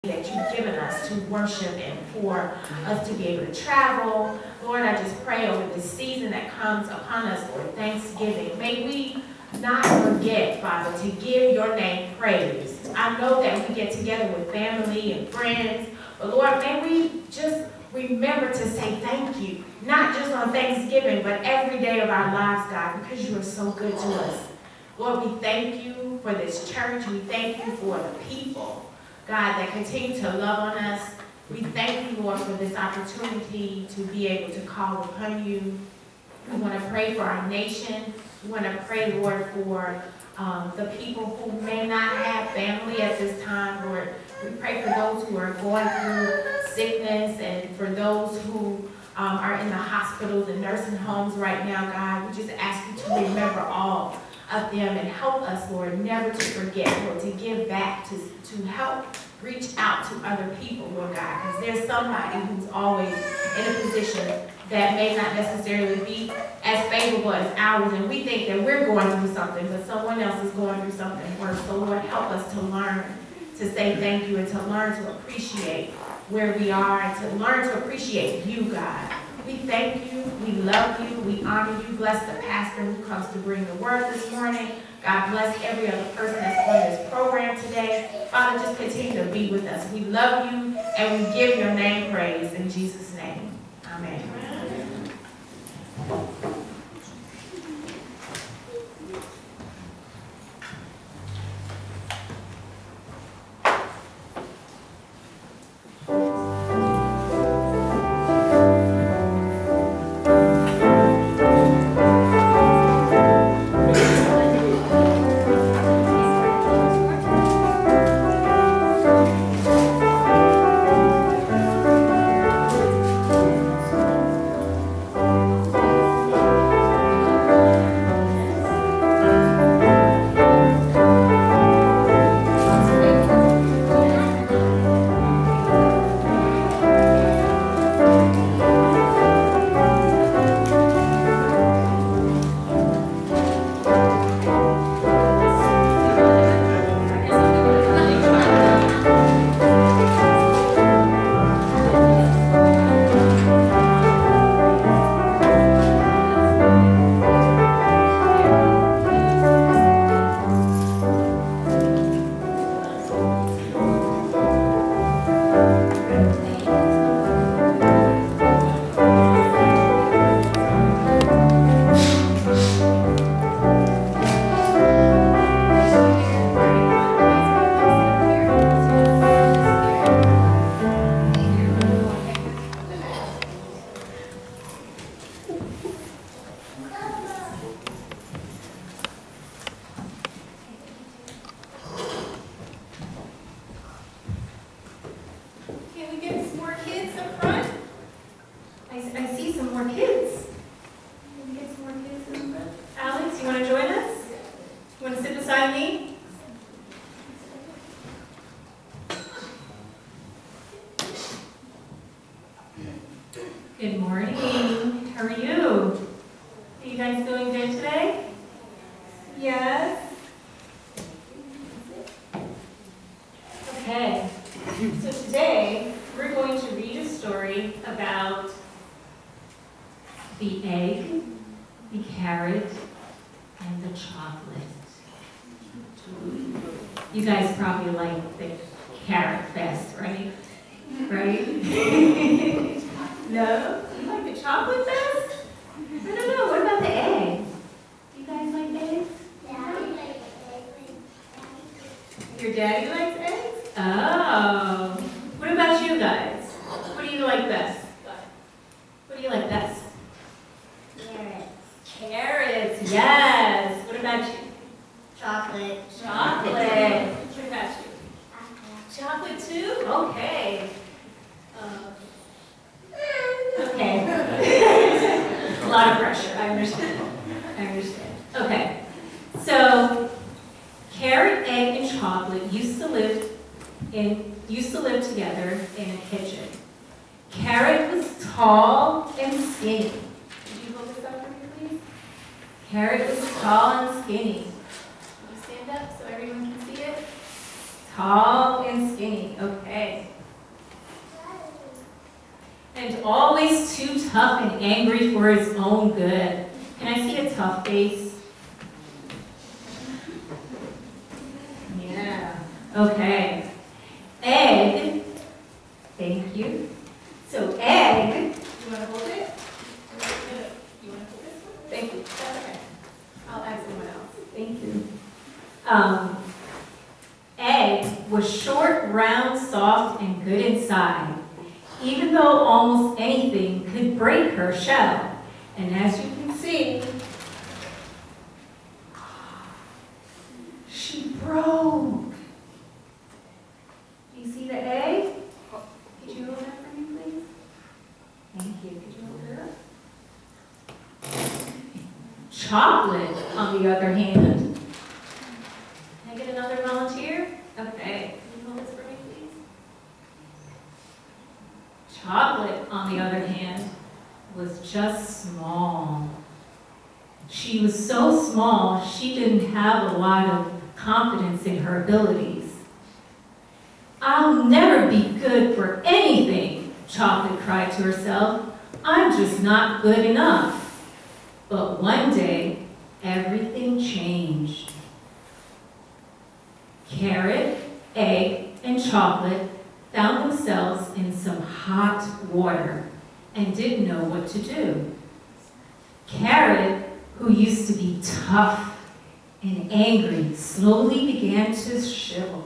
that you've given us to worship and for us to be able to travel. Lord, I just pray over this season that comes upon us, Lord, Thanksgiving. May we not forget, Father, to give your name praise. I know that we get together with family and friends, but Lord, may we just remember to say thank you, not just on Thanksgiving, but every day of our lives, God, because you are so good to us. Lord, we thank you for this church. We thank you for the people, God, that continue to love on us. We thank you, Lord, for this opportunity to be able to call upon you. We want to pray for our nation. We want to pray, Lord, for the people who may not have family at this time, Lord. We pray for those who are going through sickness and for those who are in the hospitals and nursing homes right now, God. We just ask you to remember all of them and help us, Lord, never to forget, Lord, to give back, to help reach out to other people, Lord God, because there's somebody who's always in a position that may not necessarily be as favorable as ours, and we think that we're going through something, but someone else is going through something worse. So, Lord, help us to learn to say thank you and to learn to appreciate where we are and to learn to appreciate you, God. We thank you, we love you, we honor you. Bless the pastor who comes to bring the word this morning. God bless every other person that's on this program today. Father, just continue to be with us. We love you and we give your name praise in Jesus' name. Amen. Good morning. How are you? Are you guys doing good today? Yes? Okay. So today, we're going to read a story about the egg, the carrot, and the chocolate. You guys probably like the carrot best, right? Right? No? You like the chocolate best? I don't know. What about the egg? You guys like eggs? Daddy likes eggs. Your daddy likes eggs? Oh. What about you guys? What do you like best? What do you like best? Carrots. Carrots, yes. What about you? Chocolate. Chocolate. What about you? Chocolate too? Okay. Okay. A lot of pressure. I understand. Okay. So, carrot, egg, and chocolate used to live together in a kitchen. Carrot was tall and skinny. Could you hold this up for me, please? Carrot was tall and skinny. Can you stand up so everyone can see it? Tall and skinny, okay. And always too tough and angry for his own good. Can I see a tough face? Yeah, okay. Egg, thank you. So egg, you want to hold it? You want to hold this one? Thank you. That's okay. I'll ask someone else. Thank you. Egg was short, round, soft, and good inside, even though almost anything could break her shell. And as you can see, she broke. Do you see the egg? Could you hold that for me, please? Thank you. Could you hold it up? Chocolate, on the other hand. Can I get another volunteer? Okay. Can you hold this for me, please? Chocolate, on the other hand, was just small. She was so small, she didn't have a lot of confidence in her abilities. I'll never be good for anything, Chocolate cried to herself. I'm just not good enough. But one day, everything changed. Carrot, egg, and chocolate found themselves in some hot water and didn't know what to do. Carrot, who used to be tough and angry, slowly began to shrivel.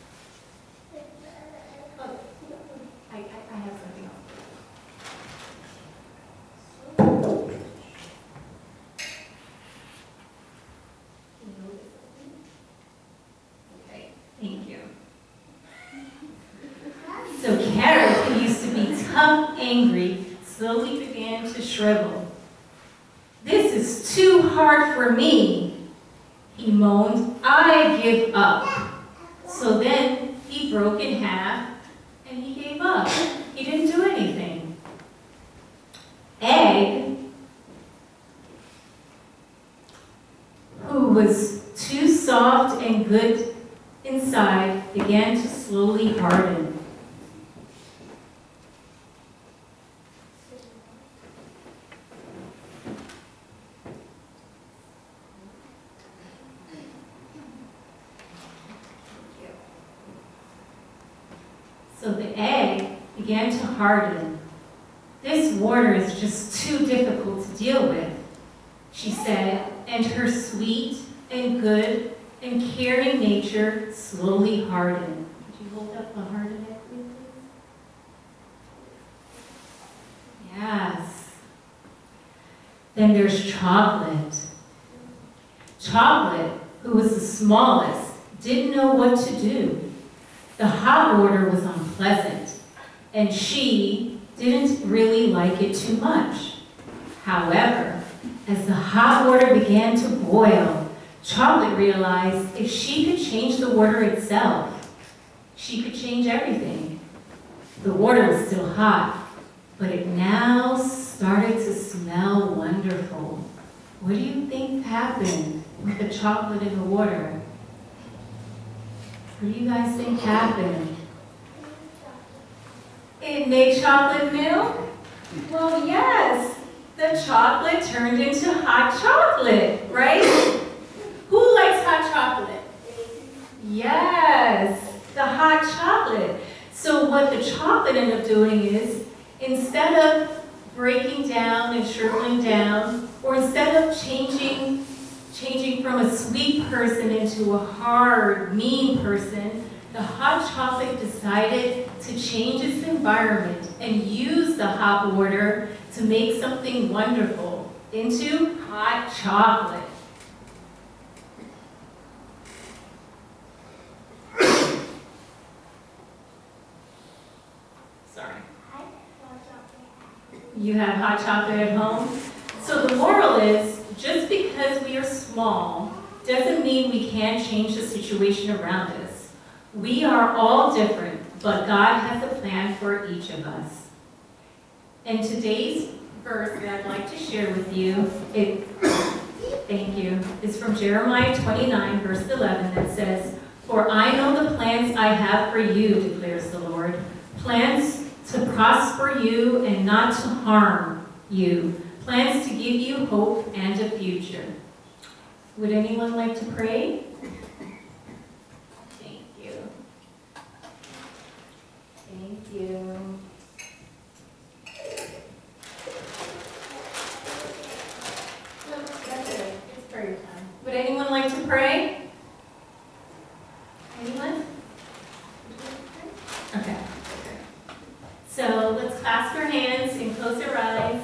I have something else. Okay, thank you. So Carrot, who used to be tough, angry, slowly began to shrivel. This is too hard for me, he moaned. I give up. So then he broke in half and he gave up. He didn't do anything. Egg, who was too soft and good inside, began to slowly harden. So the egg began to harden. This water is just too difficult to deal with, she said, and her sweet and good and caring nature slowly hardened. Could you hold up a hardened egg, please? Yes. Then there's Chocolate. Chocolate, who was the smallest, didn't know what to do. The hot water was unpleasant, and she didn't really like it too much. However, as the hot water began to boil, Chocolate realized if she could change the water itself, she could change everything. The water was still hot, but it now started to smell wonderful. What do you think happened with the chocolate in the water? What do you guys think happened? It made chocolate milk? Well, yes. The chocolate turned into hot chocolate, right? Who likes hot chocolate? Yes, the hot chocolate. So what the chocolate ended up doing is, instead of breaking down and shriveling down, or instead of changing from a sweet person into a hard, mean person, the hot chocolate decided to change its environment and use the hot water to make something wonderful into hot chocolate. Sorry. You have hot chocolate at home? So the moral is, just because we are small doesn't mean we can't change the situation around us. We are all different, but God has a plan for each of us. And today's verse that I'd like to share with you, thank you, is from Jeremiah 29, verse 11, that says, For I know the plans I have for you, declares the Lord, plans to prosper you and not to harm you, plans to give you hope and a future. Would anyone like to pray? Thank you. Thank you. No, that's it. It's prayer time. Would anyone like to pray? Anyone? Okay. So let's clasp our hands and close our eyes.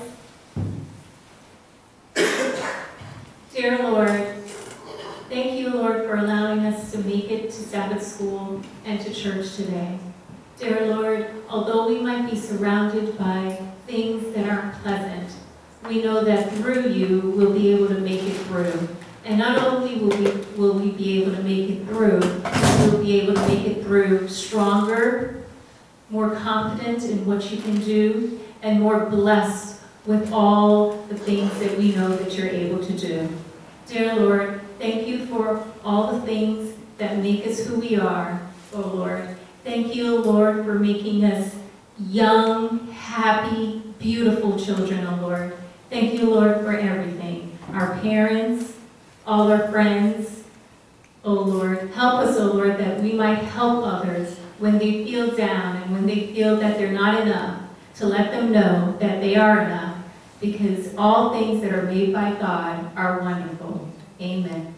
Dear Lord, thank you, Lord, for allowing us to make it to Sabbath school and to church today. Dear Lord, although we might be surrounded by things that aren't pleasant, we know that through you we'll be able to make it through. And not only will we be able to make it through, but we'll be able to make it through stronger, more confident in what you can do, and more blessed with all the things that we know that you're able to do. Dear Lord, thank you for all the things that make us who we are, oh Lord. Thank you, Lord, for making us young, happy, beautiful children, oh Lord. Thank you, Lord, for everything. Our parents, all our friends, oh Lord. Help us, oh Lord, that we might help others when they feel down and when they feel that they're not enough, to let them know that they are enough, because all things that are made by God are wonderful. Amen.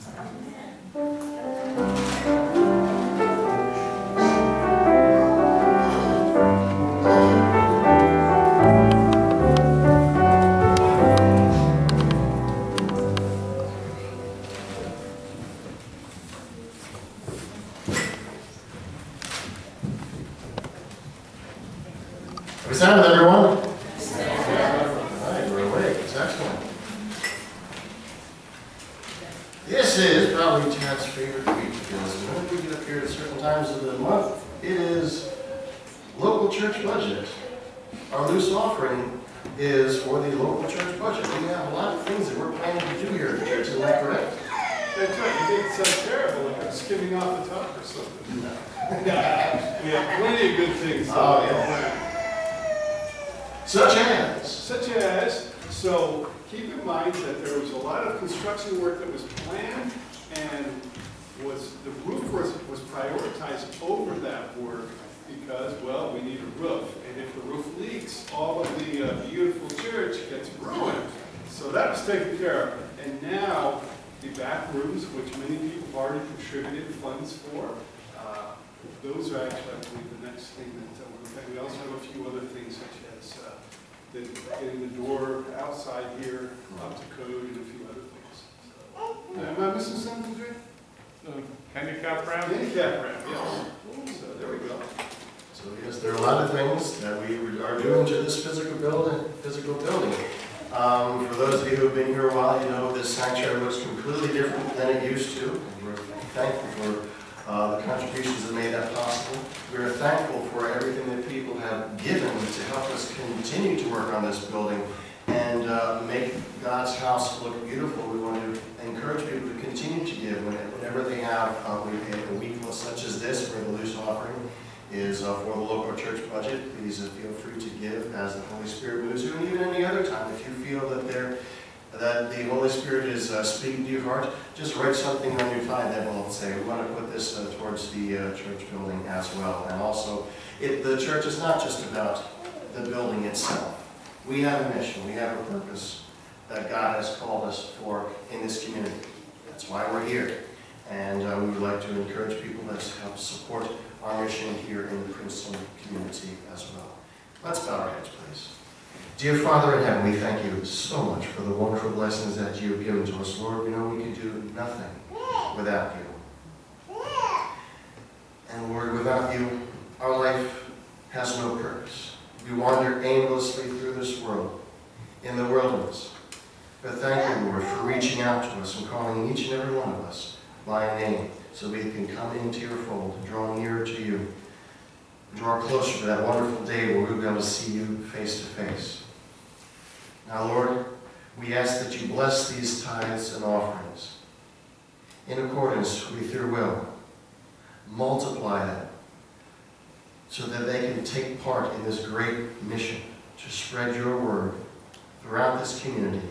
Have we sounded, everyone? All right, we're awake. It's excellent. This is probably Chad's favorite week, because whenever we get up here at certain times of the month, it is local church budget. Our loose offering is for the local church budget. We have a lot of things that we're planning to do here at the church. Isn't that correct? That's right. You think it sounds terrible, like I'm skimming off the top or something. We have plenty of good things. Oh, yeah. Such as, so keep in mind that there was a lot of construction work that was planned, and the roof was prioritized over that work because, well, we need a roof. And if the roof leaks, all of the beautiful church gets ruined. So that was taken care of. And now, the back rooms, which many people have already contributed funds for, those are actually, I believe, the next thing that we're looking at. We also have a few other things such as getting the door outside here up to code and a few other things. So, am I missing something, Jay? Handicap ramp? Handicap ramp, yes. So there we go. So yes, there are a lot of things that we are doing to this physical building. For those of you who have been here a while, you know this sanctuary looks completely different than it used to. We're thankful for the contributions that made that possible. We're thankful for everything that people have given to help us continue to work on this building and make God's house look beautiful. We want to encourage people to continue to give whenever they have a week such as this, where the loose offering is for the local church budget. Please feel free to give as the Holy Spirit moves you, and even any other time if you feel that the Holy Spirit is speaking to your heart, just write something on your tithe envelope and say, we want to put this towards the church building as well. And also, the church is not just about the building itself. We have a mission, we have a purpose that God has called us for in this community. That's why we're here. And we would like to encourage people to help support our mission here in the Princeton community as well. Let's bow our heads, please. Dear Father in heaven, we thank you so much for the wonderful blessings that you have given to us. Lord, we know we can do nothing without you. And Lord, without you, our life has no purpose. We wander aimlessly through this world, in the wilderness. But thank you, Lord, for reaching out to us and calling each and every one of us by name so we can come into your fold, draw nearer to you, draw closer to that wonderful day where we'll be able to see you face to face. Now, Lord, we ask that you bless these tithes and offerings in accordance with your will. multiply that so that they can take part in this great mission to spread your word throughout this community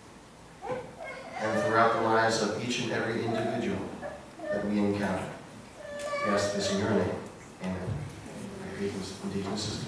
and throughout the lives of each and every individual that we encounter. We ask this in your name. Amen. Deacons and deaconesses.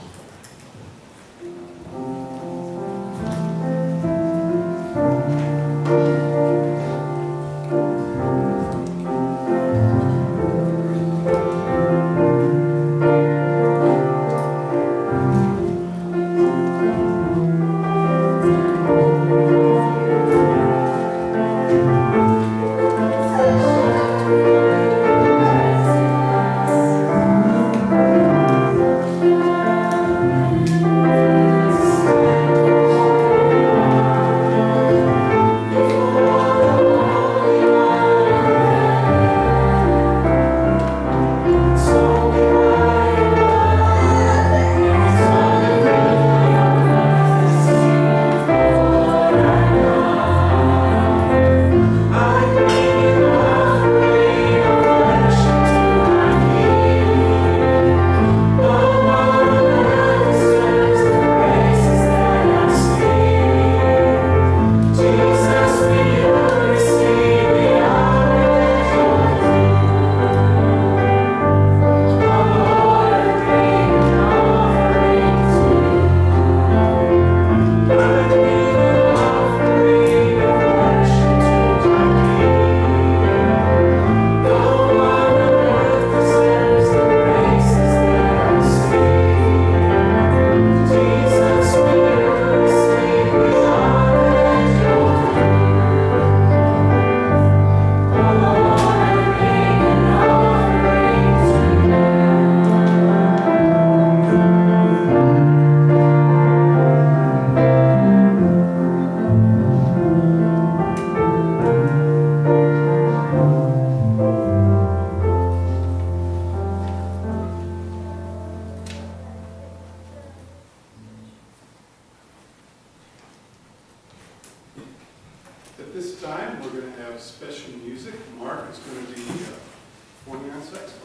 At this time, we're going to have special music. Mark is going to be performing on saxophone.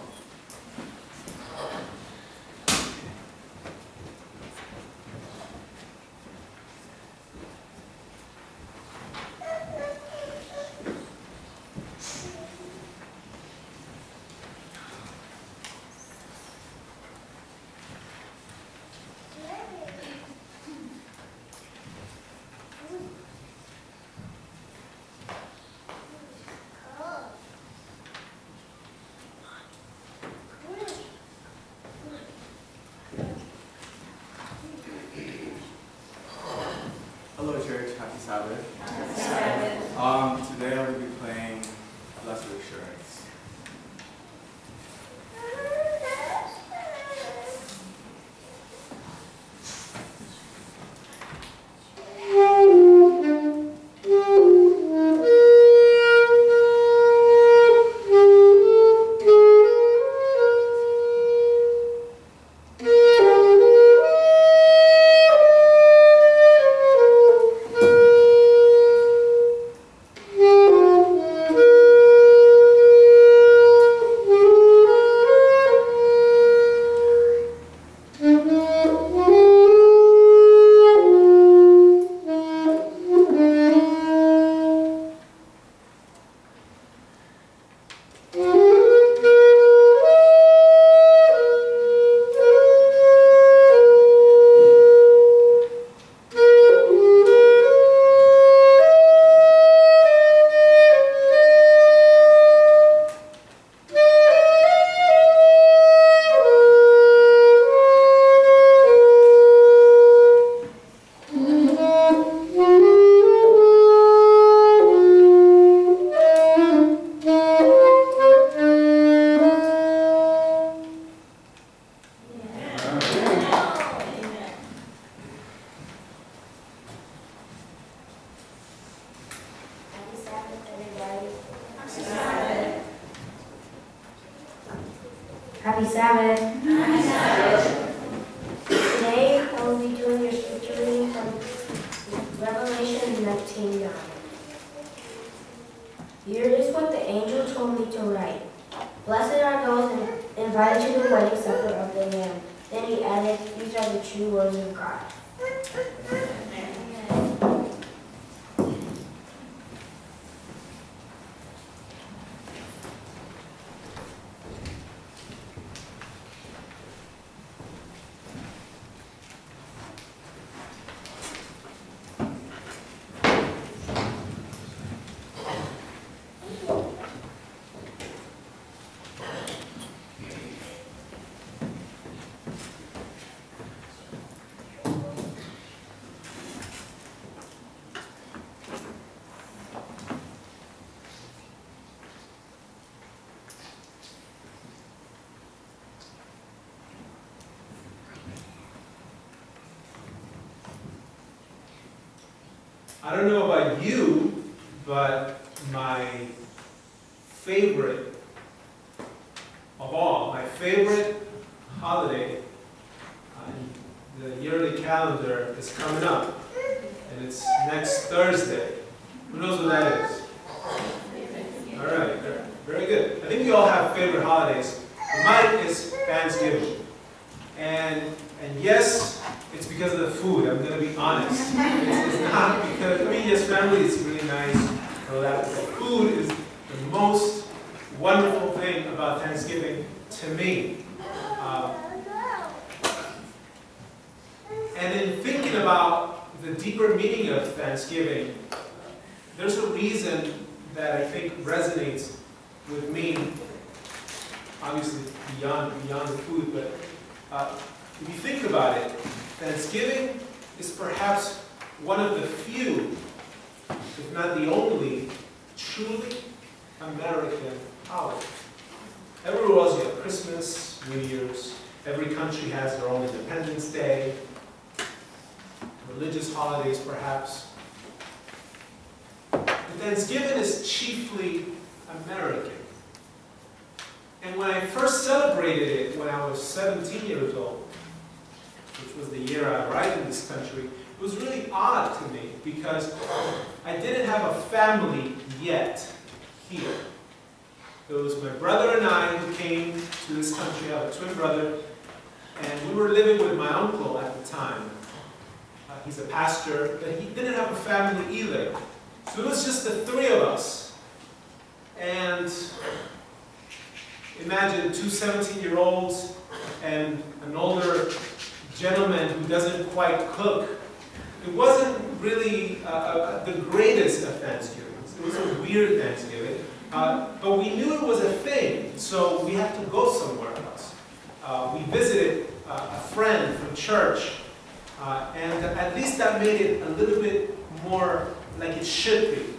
Hello church, happy Sabbath. Today I will be playing Blessed Assurance. Happy Sabbath. Happy Sabbath. Today I will be doing your scripture reading from Revelation 19:9. Here is what the angel told me to write. Blessed are those beloved, these are the true words of God. I don't know about you, but my favorite of all, my favorite holiday on the yearly calendar is coming up, and it's next Thursday. Who knows what that is? All right, very good. I think we all have favorite holidays. Mine is Thanksgiving, and yes, it's because of the food. I'm going to be honest. It's not because, I mean, yes, family is really nice, so that the food is the most wonderful thing about Thanksgiving to me. And in thinking about the deeper meaning of Thanksgiving, there's a reason that I think resonates with me, obviously beyond the food, but if you think about it, Thanksgiving is perhaps one of the few, if not the only, truly American holiday. Everywhere else you have Christmas, New Year's, every country has their own Independence Day, religious holidays perhaps. But Thanksgiving is chiefly American. And when I first celebrated it when I was 17 years old, which was the year I arrived in this country, it was really odd to me because I didn't have a family yet here. It was my brother and I who came to this country. I have a twin brother, and we were living with my uncle at the time. He's a pastor, but he didn't have a family either. So it was just the three of us. And imagine two 17-year-olds and an older gentleman who doesn't quite cook. It wasn't really the greatest of Thanksgivings. It was a weird Thanksgiving. But we knew it was a thing, so we had to go somewhere else. We visited a friend from church, and at least that made it a little bit more like it should be.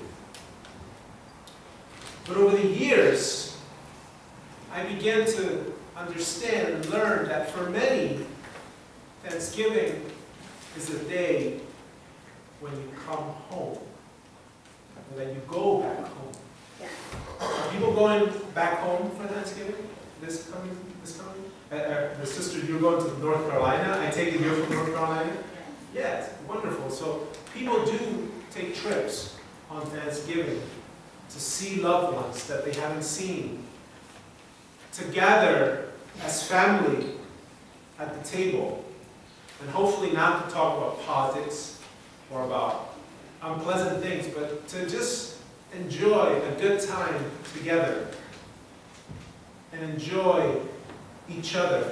But over the years, I began to understand and learn that for many, Thanksgiving is a day when you come home, or that you go back home. Are people going back home for Thanksgiving this coming? The sister, you're going to North Carolina. I take it you're from North Carolina? Yeah, it's wonderful. So people do take trips on Thanksgiving to see loved ones that they haven't seen, to gather as family at the table, and hopefully not to talk about politics or about unpleasant things, but to just enjoy a good time together and enjoy each other.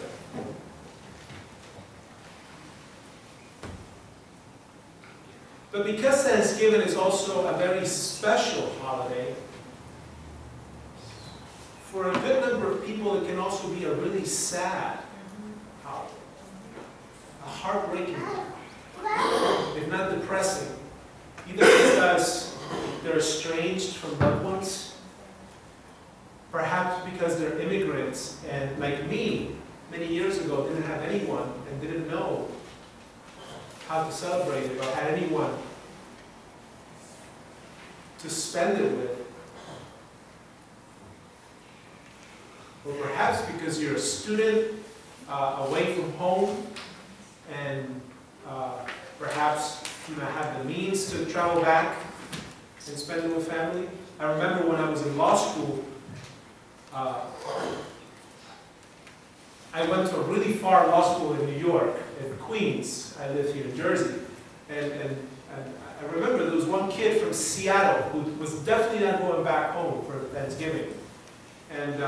But because Thanksgiving is also a very special holiday, for a good number of people it can also be a really sad holiday. A heartbreaking one, if not depressing. Either because they're estranged from loved ones, perhaps because they're immigrants and, like me, many years ago didn't have anyone and didn't know how to celebrate it or had anyone to spend it with. Or perhaps because you're a student away from home and perhaps you might have the means to travel back and spend it with family. I remember when I was in law school, I I went to a really far law school in New York, in Queens. I live here in Jersey. And I remember there was one kid from Seattle who was definitely not going back home for Thanksgiving. And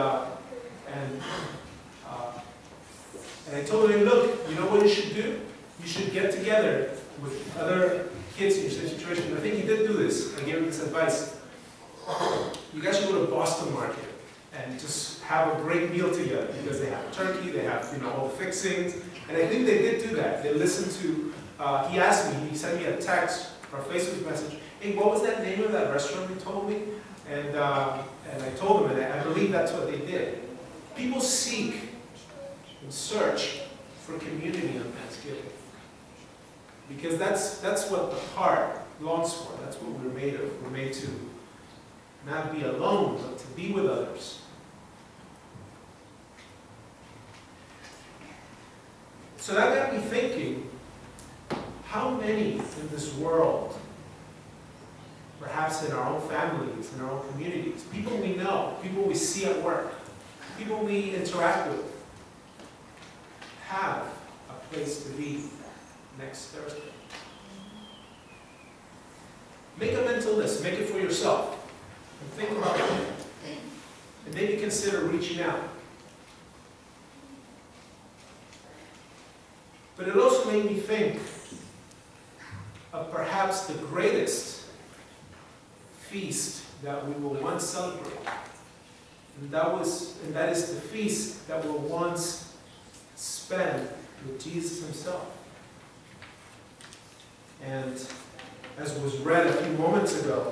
I told him, look, you know what you should do? You should get together with other kids in your same situation. I think he did do this. I gave him this advice. You guys should go to Boston Market and just have a great meal together because they have turkey, they have all the fixings. And I think they did do that. They listened to, he asked me, he sent me a text or a Facebook message, hey, what was that name of that restaurant you told me? And I told him, and I believe that's what they did. People seek and search for community on Thanksgiving. Because that's what the heart longs for. That's what we're made of. We're made to not be alone, but to be with others. So that got me thinking, how many in this world, perhaps in our own families, in our own communities, people we know, people we see at work, people we interact with, have a place to be next Thursday? Make a mental list, make it for yourself, and think about it. And maybe consider reaching out. But it also made me think of perhaps the greatest feast that we will once celebrate. And that is the feast that we'll once spend with Jesus himself. And as was read a few moments ago,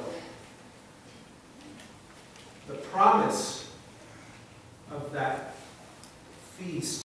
the promise of that feast